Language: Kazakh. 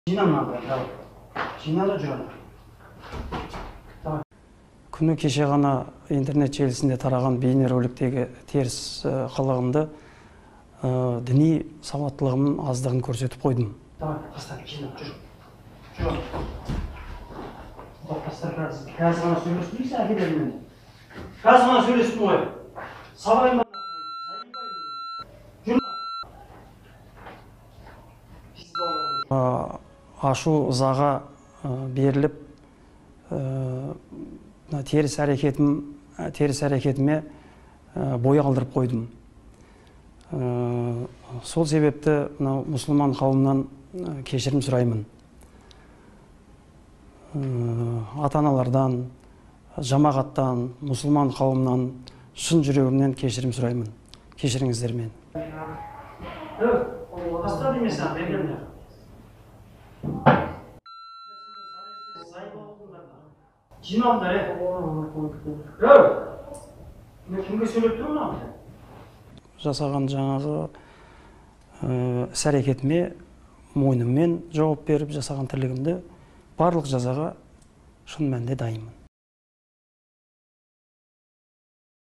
Күні кеше ғана интернет желісінде тараған бейнероликтегі теріс қылығымды діни сауаттылығымның аздығын көрсетіп қойдым. Ашу ызаға беріліп, теріс әрекетіме бой алдырып қойдым. Сол себепті мұсылман қауымнан кешірім сұраймын. Ата-аналардан, жамағаттан, мұсылман қауымнан шын жүрегімнен кешірім сұраймын. Кешіріңіздер мені. Жасаған жаңағы іс-әрекетіме мойныммен жауап беріп жасаған тірлігімді барлық жазаға шын мәнінде дайынмын.